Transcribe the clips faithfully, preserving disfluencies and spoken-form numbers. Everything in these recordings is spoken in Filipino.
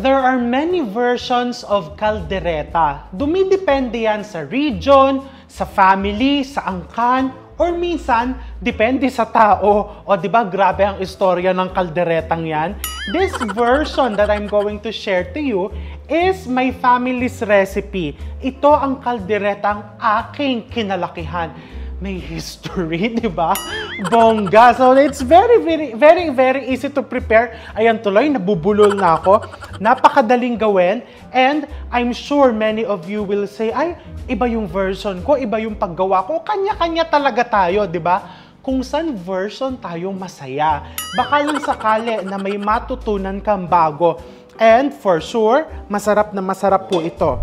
There are many versions of kaldereta. Dumidepende yan sa region, sa family, sa angkan, or minsan, depende sa tao. O di ba grabe ang istorya ng kalderetang yan? This version that I'm going to share to you is my family's recipe. Ito ang kalderetang aking kinalakihan. May history, di ba? Bongga. So, it's very, very, very, very easy to prepare. Ayan tuloy, nabubulol na ako. Napakadaling gawin. And I'm sure many of you will say, ay, iba yung version ko, iba yung paggawa ko. Kanya-kanya talaga tayo, di ba? Kung saan version tayo masaya. Baka lang sakali na may matutunan kang bago. And for sure, masarap na masarap po ito.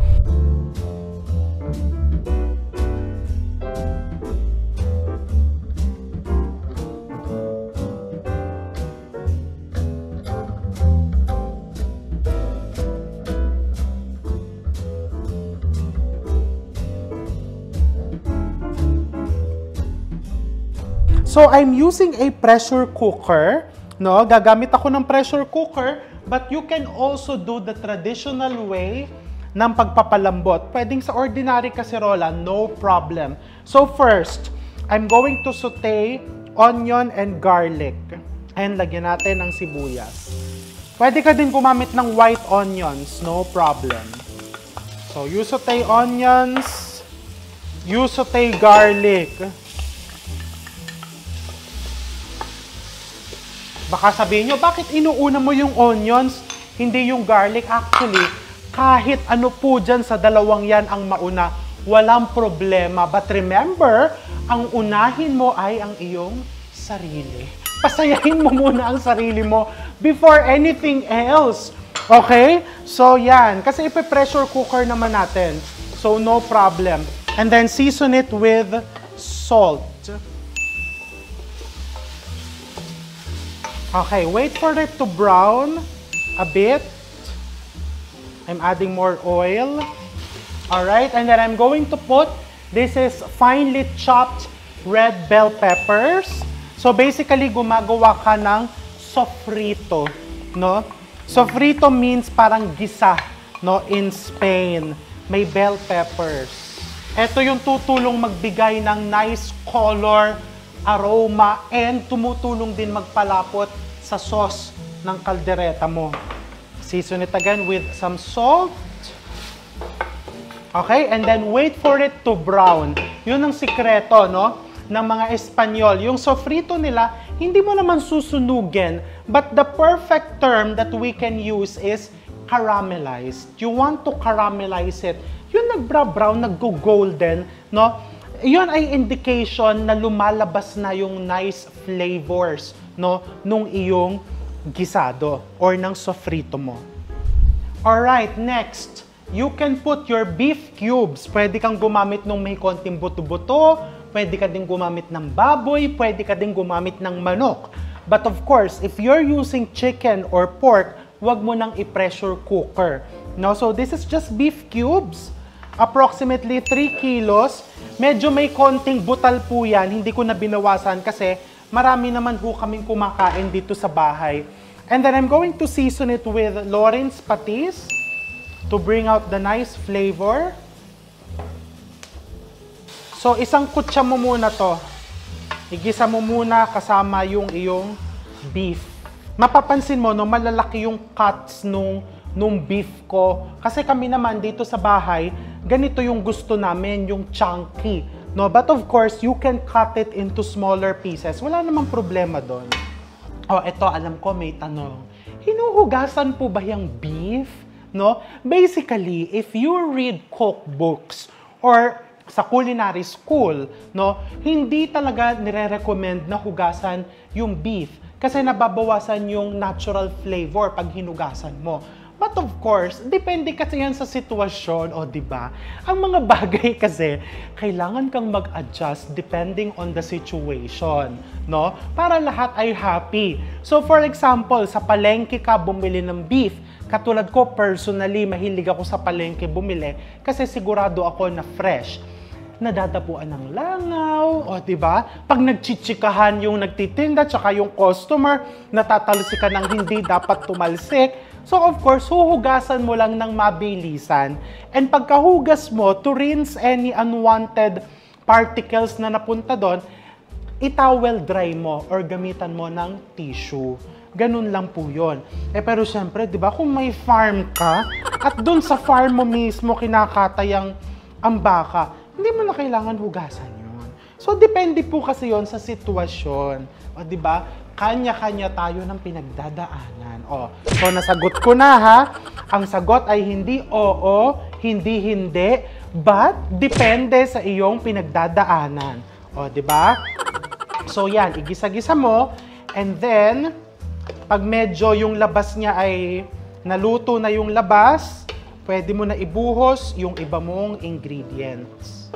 So, I'm using a pressure cooker, no? Gagamit ako ng pressure cooker, but you can also do the traditional way ng pagpapalambot. Pwedeng sa ordinary kaserola, no problem. So, first, I'm going to saute onion and garlic. And lagyan natin ng sibuyas. Pwede ka din gumamit ng white onions, no problem. So, you saute onions, you saute garlic. Baka sabihin nyo, bakit inuuna mo yung onions, hindi yung garlic? Actually, kahit ano po dyan sa dalawang yan ang mauna, walang problema. But remember, ang unahin mo ay ang iyong sarili. Pasayahin mo muna ang sarili mo before anything else. Okay? So yan, kasi ipe-pressure cooker naman natin. So no problem. And then season it with salt. Okay, wait for it to brown a bit. I'm adding more oil. Alright, and then I'm going to put, this is finely chopped red bell peppers. So basically, gumagawa ka ng sofrito, no? Sofrito means parang gisa, no? In Spain, may bell peppers. Ito yung tutulong magbigay ng nice color, aroma, and tumutulong din magpalapot sa sauce ng kaldereta mo. Season it again with some salt. Okay, and then wait for it to brown. Yun ang sikreto, no, ng mga Espanyol. Yung sofrito nila, hindi mo naman susunugin, but the perfect term that we can use is caramelized. You want to caramelize it. Yung nagbra-brown, nag-golden, no? Yun ay indication na lumalabas na yung nice flavors, no, nung iyong gisado or ng sofrito mo. Alright, next, you can put your beef cubes. Pwede kang gumamit nung may konting buto-buto, pwede ka din gumamit ng baboy, pwede ka din gumamit ng manok. But of course, if you're using chicken or pork, wag mo nang i-pressure cooker. No? So this is just beef cubes. Approximately three kilos. Medyo may konting butal po yan. Hindi ko na binawasan kasi marami naman po kaming kumakain dito sa bahay. And then I'm going to season it with Lawrence patis to bring out the nice flavor. So isang kutsa mo muna to. Igisa mo muna kasama yung iyong beef. Mapapansin mo, no, malalaki yung cuts nung, nung beef ko. Kasi kami naman dito sa bahay, ganito yung gusto namin, yung chunky. No? But of course, you can cut it into smaller pieces. Wala namang problema doon. Oh, eto, alam ko may tanong. Hinuhugasan po ba yung beef? No? Basically, if you read cookbooks or sa culinary school, no, hindi talaga nire-recommend na hugasan yung beef kasi nababawasan yung natural flavor pag hinugasan mo. But of course, depende kasi yan sa sitwasyon, o di ba? Ang mga bagay kasi, kailangan kang mag-adjust depending on the situation, no? Para lahat ay happy. So for example, sa palengke ka bumili ng beef, katulad ko personally, mahilig ako sa palengke bumili kasi sigurado ako na fresh. nadadapuan ng langaw, o di ba? Pag nagchichikahan yung nagtitinda, tsaka yung customer, natatalsikan ng hindi dapat tumalsik. So of course, huhugasan mo lang ng mabilisan. And pagkahugas mo, to rinse any unwanted particles na napunta doon, itowel dry mo or gamitan mo ng tissue. Ganun lang po yun. Eh pero syempre, di ba, kung may farm ka, at doon sa farm mo mismo kinakatay ang, ang baka, hindi mo na kailangan hugasan yun. So depende po kasi yon sa sitwasyon. O di ba, kanya-kanya tayo ng pinagdadaanan. O, so nasagot ko na ha. Ang sagot ay hindi oo, hindi hindi, but depende sa iyong pinagdadaanan. O, di ba? So yan, igisa-gisa mo, and then, pag medyo yung labas niya ay naluto na yung labas, pwede mo na ibuhos yung iba mong ingredients.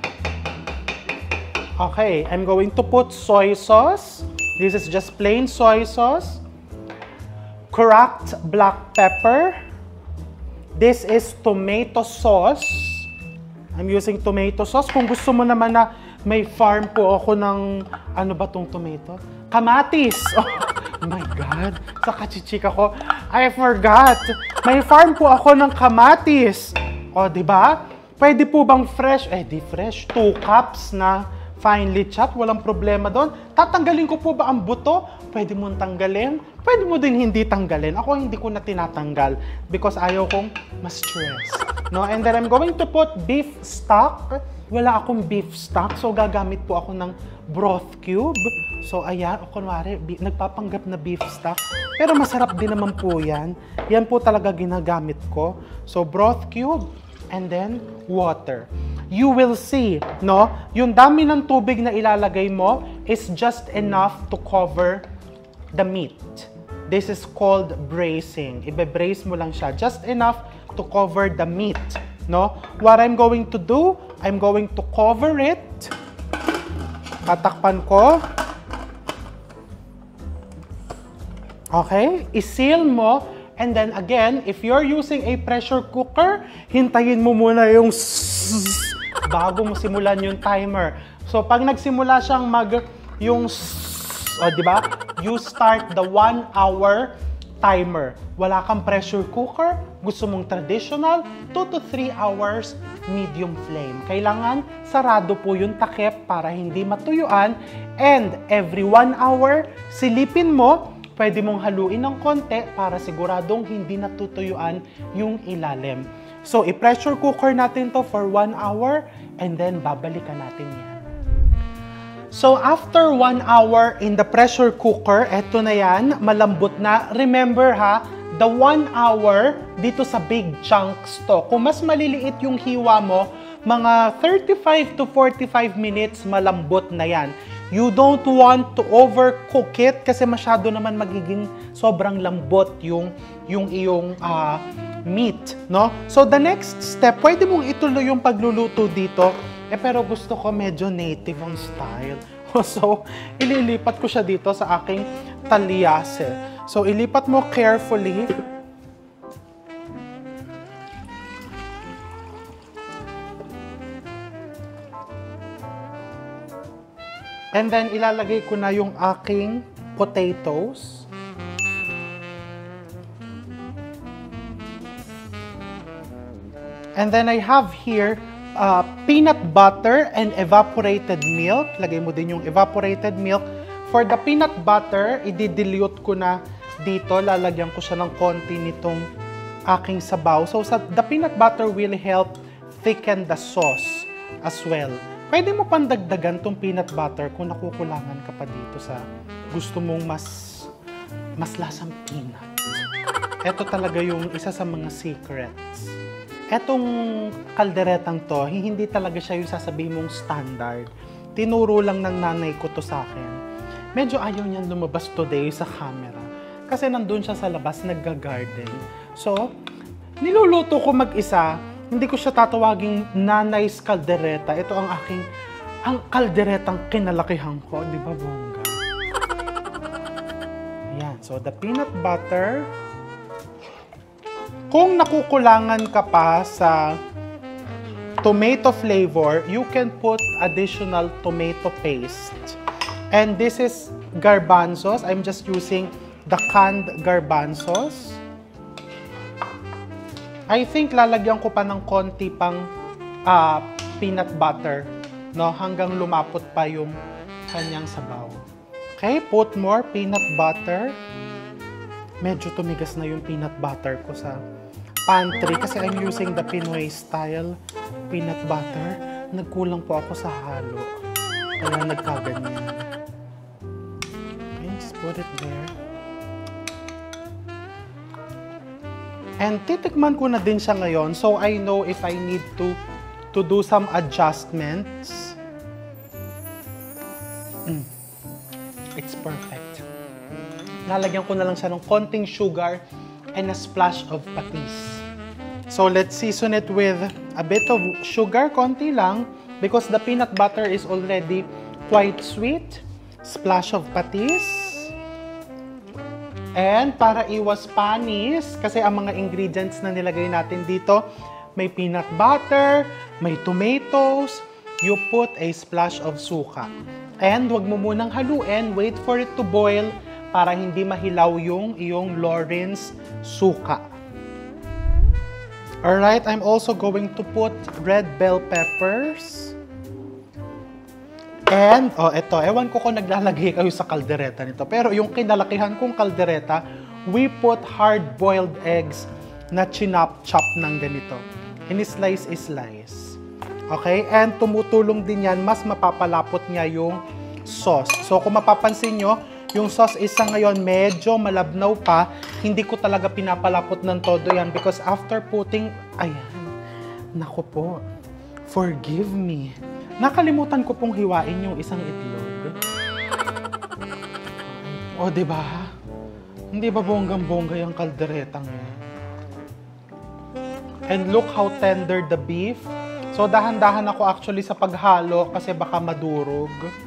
Okay, I'm going to put soy sauce. This is just plain soy sauce. Cracked black pepper. This is tomato sauce. I'm using tomato sauce. Kung gusto mo naman na may farm po ako ng, ano ba tong tomato? Kamatis! Oh my God! Sa kachichika ko, I forgot! May farm po ako ng kamatis! O, di ba? Pwede po bang fresh? Eh, di fresh. Two cups na finely chopped. Walang problema doon. Tatanggalin ko po ba ang buto? Pwede mo tanggalin. Pwede mo din hindi tanggalin. Ako hindi ko na tinatanggal because ayaw kong ma-stress. No? And then I'm going to put beef stock. Wala akong beef stock, so gagamit po ako ng broth cube. So ayan, o kunwari, nagpapanggap na beef stock. Pero masarap din naman po yan. Yan po talaga ginagamit ko. So broth cube, and then water. You will see, no? Yung dami ng tubig na ilalagay mo is just enough to cover the meat. This is called bracing. Ibe-brace mo lang siya. Just enough to cover the meat. No? What I'm going to do, I'm going to cover it. Tatakpan ko. Okay? I-seal mo. And then again, if you're using a pressure cooker, hintayin mo muna yung bago mo simulan yung timer. So, pag nagsimula siyang mag, yung o, di ba? You start the one hour timer. Wala kang pressure cooker, gusto mong traditional, two to three hours medium flame. Kailangan sarado po yung takip para hindi matuyuan, and every one hour, silipin mo, pwede mong haluin ng konti para siguradong hindi natutuyuan yung ilalim. So, i-pressure cooker natin to for one hour, and then babalikan natin yan. So, after one hour in the pressure cooker, eto na yan, malambot na. Remember ha, the one hour dito sa big chunks to. Kung mas maliliit yung hiwa mo, mga thirty-five to forty-five minutes malambot na yan. You don't want to overcook it kasi masyado naman magiging sobrang lambot yung, yung iyong uh, meat, no? So, the next step, pwede mong ituloy yung pagluluto dito. Eh, pero gusto ko medyo native ang style. So, ililipat ko siya dito sa aking talyase. So, ilipat mo carefully. And then, ilalagay ko na yung aking potatoes. And then, I have here Uh, peanut butter and evaporated milk. Lagay mo din yung evaporated milk. For the peanut butter, i-dilute ko na dito. Lalagyan ko siya ng konti nitong aking sabaw. So, sa, the peanut butter will help thicken the sauce as well. Pwede mo pandagdagan tong peanut butter kung nakukulangan ka pa dito sa gusto mong mas, mas lasang peanut. Ito talaga yung isa sa mga secrets. Etong kalderetang to, hindi talaga siya yung sasabihin mong standard. Tinuro lang ng nanay ko to sa akin. Medyo ayaw niyan lumabas today sa camera. Kasi nandun siya sa labas, nagga-garden. So, niluluto ko mag-isa, hindi ko siya tatawaging nanay's kaldereta. Ito ang aking, ang kalderetang kinalakihan ko. Di ba, bongga? Ayan. So, the peanut butter. Kung nakukulangan ka pa sa tomato flavor, you can put additional tomato paste. And this is garbanzos. I'm just using the canned garbanzos. I think lalagyan ko pa ng konti pang uh, peanut butter, no? Hanggang lumapot pa yung kanyang sabaw. Okay, put more peanut butter. Medyo tumigas na yung peanut butter ko sa pantry kasi I'm using the Pinoy style peanut butter. Nagkulang po ako sa halo. Kaya nagkaganyan. Okay, just put it there. And titikman ko na din siya ngayon so I know if I need to to do some adjustments. Mm. It's perfect. Lalagyan ko na lang siya ng konting sugar and a splash of patis. So let's season it with a bit of sugar, konti lang, because the peanut butter is already quite sweet. Splash of patis. And para iwas panis, kasi ang mga ingredients na nilagay natin dito, may peanut butter, may tomatoes, you put a splash of suka. And wag mo munang haluin, wait for it to boil para hindi mahilaw yung iyong Lawrence suka. Alright, I'm also going to put red bell peppers. And, oh, eto, ewan ko kung naglalagay kayo sa kaldereta nito. Pero yung kinalakihan kong kaldereta, we put hard-boiled eggs na chinop-chop ng ganito. In-slice-slice. Okay? And tumutulong din yan, mas mapapalapot niya yung sauce. So, kung mapapansin nyo, yung sauce isa ngayon medyo malabnaw pa. Hindi ko talaga pinapalapot ng todo yan because after putting, ayan, naku po, forgive me. Nakalimutan ko pong hiwain yung isang itlog. O, di ba? Hindi ba bonggang-bongga yung kalderetang yan? And look how tender the beef. So, dahan-dahan ako actually sa paghalo kasi baka madurog.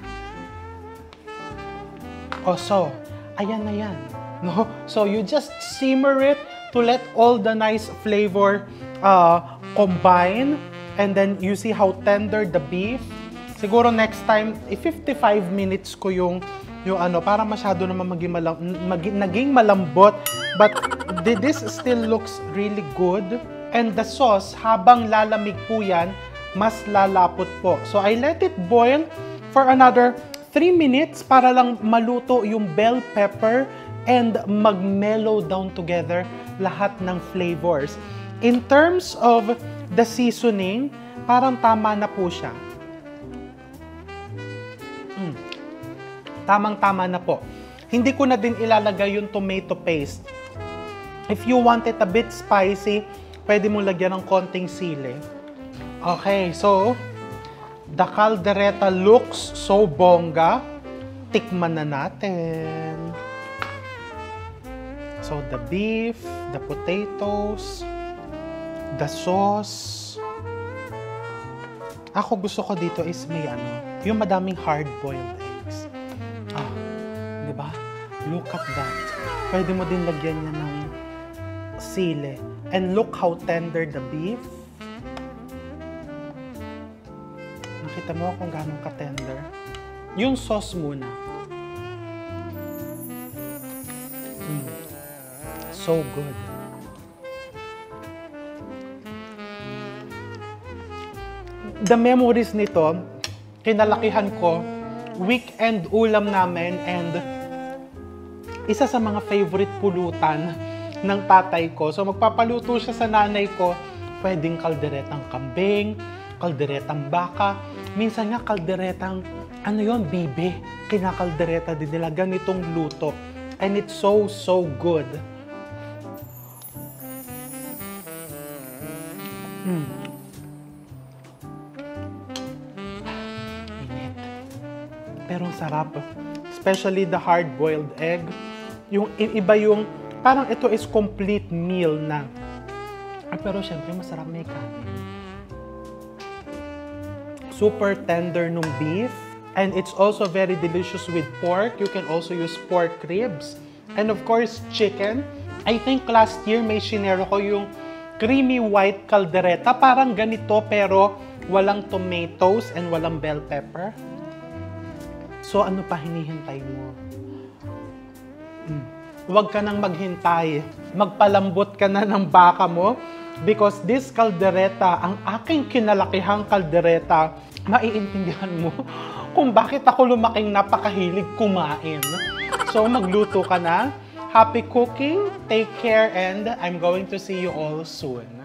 O, so, ayan na yan. No? So, you just simmer it to let all the nice flavor uh, combine. And then, you see how tender the beef. Siguro next time, fifty-five minutes ko yung, yung ano, para masyado naman maging, malam, maging, naging malambot. But this still looks really good. And the sauce, habang lalamig po yan, mas lalapot po. So, I let it boil for another three minutes para lang maluto yung bell pepper and mag-mellow down together lahat ng flavors. In terms of the seasoning, parang tama na po siya. Mm. Tamang-tama na po. Hindi ko na din ilalagay yung tomato paste. If you want it a bit spicy, pwede mong lagyan ng konting sili. Okay, so, the caldereta looks so bongga. Tikman na natin. So, the beef, the potatoes, the sauce. Ako gusto ko dito is may ano, yung madaming hard-boiled eggs. Ah, di ba? Look at that. Pwede mo din lagyan niya ng sili. And look how tender the beef. Nakita mo kung gano'ng ka-tender. Yung sauce muna. Mm. So good. The memories nito, kinalakihan ko, weekend ulam namin, and isa sa mga favorite pulutan ng tatay ko. So magpapaluto siya sa nanay ko, pwedeng kalderetang kambing, kalderetang baka, minsan nga kalderetang, ano yon, bibe, kinakaldereta din nila, ganitong luto. And it's so, so good. Mm. Init. Pero sarap. Especially the hard-boiled egg. Yung iba yung, parang ito is complete meal na. Ah, pero syempre masarap may kanin. Super tender nung beef. And it's also very delicious with pork. You can also use pork ribs. And of course, chicken. I think last year may shinero ko yung creamy white caldereta. Parang ganito pero walang tomatoes and walang bell pepper. So ano pa hinihintay mo? Hmm. Huwag ka nang maghintay. Magpalambot ka na ng baka mo because this caldereta, ang aking kinalakihang caldereta, maiintindihan mo kung bakit ako lumaking napakahilig kumain. So magluto ka na. Happy cooking, take care, and I'm going to see you all soon.